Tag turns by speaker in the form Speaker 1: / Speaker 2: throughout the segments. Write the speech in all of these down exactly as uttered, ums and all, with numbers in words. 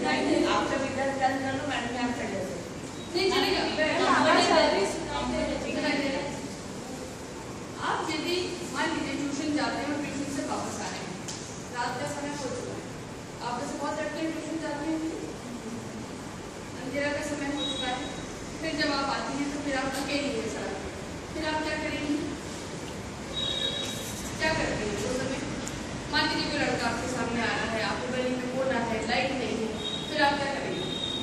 Speaker 1: आपका विद्यार्थी कर लो मैडम यहाँ कर दे
Speaker 2: नहीं चलेगा। आप यदि मान लीजिए ट्यूशन जाते हैं और ट्यूशन से वापस आ रहे हैं, रात का समय हो चुका है, आप में से बहुत लड़के ट्यूशन जाते हैं, अंधेरा का समय हो चुका है, फिर जब आप आती हैं तो फिर आप अकेली हैं सड़क, फिर आप क्या करेंगी? क्या करते हैं उस समय? मान लीजिए कोई लड़का आपके सामने आ रहा है, आपको गली में बोलना है, लाइट नहीं है, फिर आप क्या करेंगे?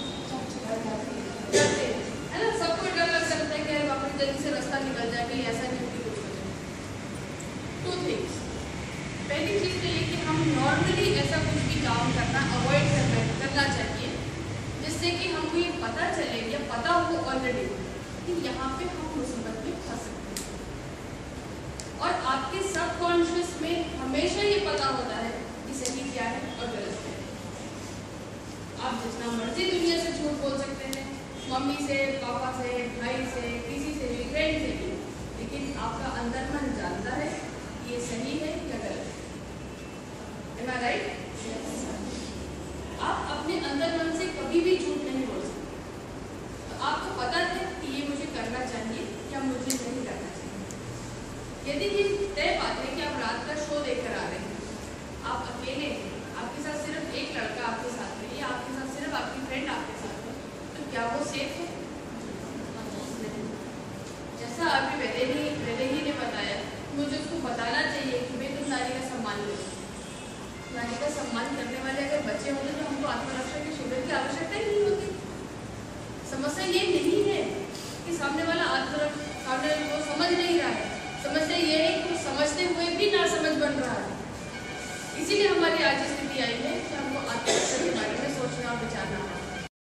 Speaker 2: डरते हैं, है ना? सबको डर लगता रहता है कि अरे बाप रे जल्दी से रास्ता निकल जाए, कहीं ऐसा नहीं कि कुछ हो जाए। टू थिंग्स, पहली चीज़ तो ये कि हम नॉर्मली ऐसा कुछ भी काम करना अवॉइड करना करना चाहिए जिससे कि हमको ये पता चले या पता हो ऑलरेडी कि यहाँ पे हम मुसीबत में फंस सकते हैं। और आपके सबकॉन्शियस में हमेशा ये पता होता है कि सही क्या है और गलत क्या है। आप जितना मर्जी दुनिया से झूठ बोल सकते हैं, मम्मी से, पापा से, भाई से, किसी से भी, फ्रेंड से भी, लेकिन आपका अंदर मन जानता है कि ये सही है या गलत है। Am I right? आप अपने अंदर मन से कभी भी झूठ नहीं बोल सकते। तो आपको पता है कि ये मुझे करना चाहिए या मुझे नहीं करना चाहिए। यदि ये तय बात है कि आप रात का शो देखकर आ रहे हैं, आप अकेले हैं, आपके साथ सिर्फ एक लड़का आपके साथ है या आपके साथ सिर्फ आपकी फ्रेंड आपके साथ है, तो क्या वो सेफ है? जैसा अभी वैदेही वैदेही ने बताया, मुझे उसको बताना चाहिए कि भाई तुम नारी का सम्मान लो। नारी का सम्मान करने वाले अगर बच्चे होते तो हमको आत्मरक्षा के शिविर की आवश्यकता ही नहीं होती। समस्या ये नहीं है कि सामने वाला आत्मरक्षा सामने वो समझ नहीं रहा है, समस्या ये है कि वो समझते हुए भी ना समझ बन रहा है। इसीलिए हमारी आज स्थिति आई है